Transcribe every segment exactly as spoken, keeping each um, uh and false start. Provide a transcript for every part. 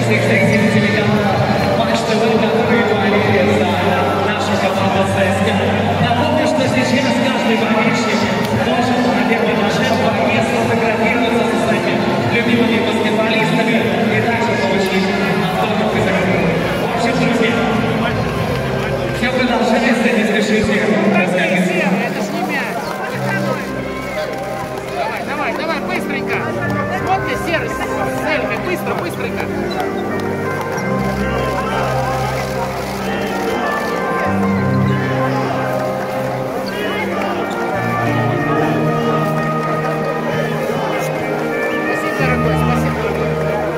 всех зрителей телеканала Матч ТВ, которые болели за нашу команду ЦСКА. Напомню, что сейчас каждый болельщик должен на первый момент не сфотографироваться со своими любимыми баскетболистами и также получить автограф из игры. В общем, друзья, все продолжается, не спешите. Это ж не мяч. Давай, давай, давай, быстренько. Вот ты, Серый, селфи, быстро, быстренько. Спасибо, дорогой, спасибо, дорогой.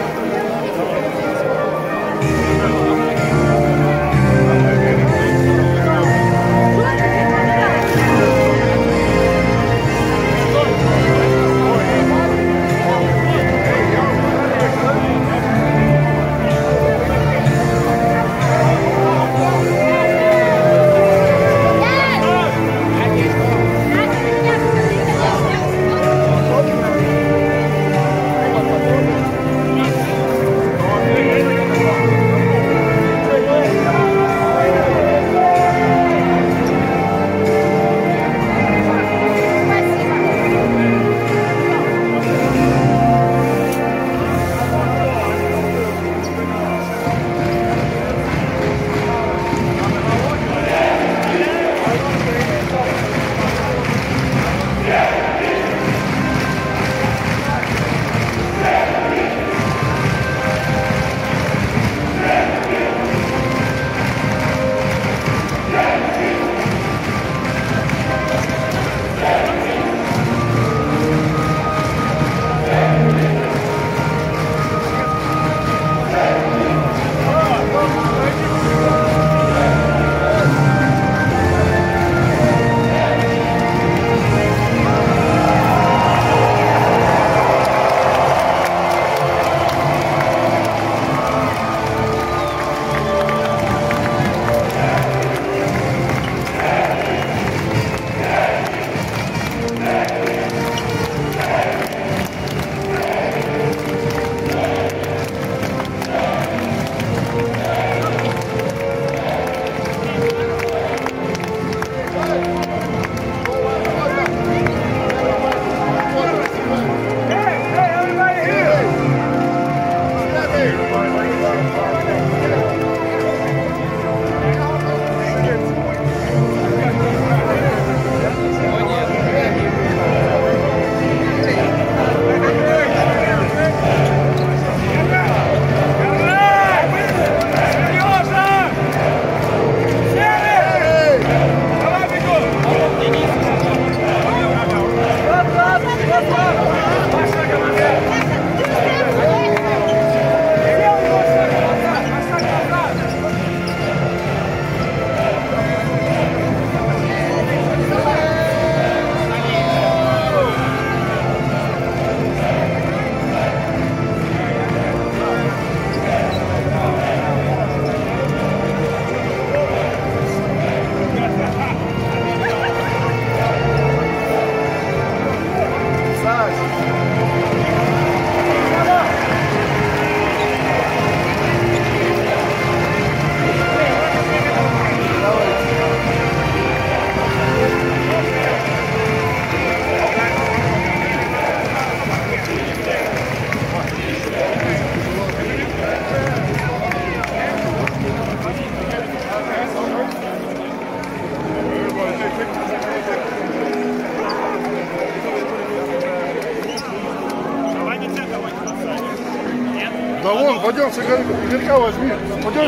Да вон, пойдем, Игорька возьми. Пойдем.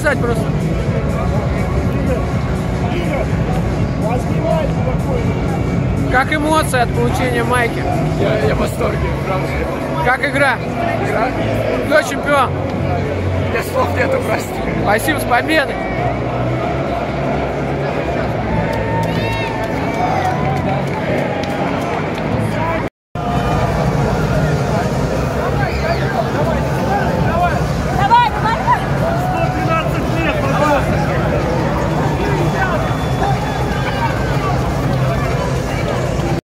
показать просто. Как эмоции от получения майки? Я, я в восторге, правда. Как игра? Игра? Кто чемпион? Для слов нету, прости. Спасибо, с победой!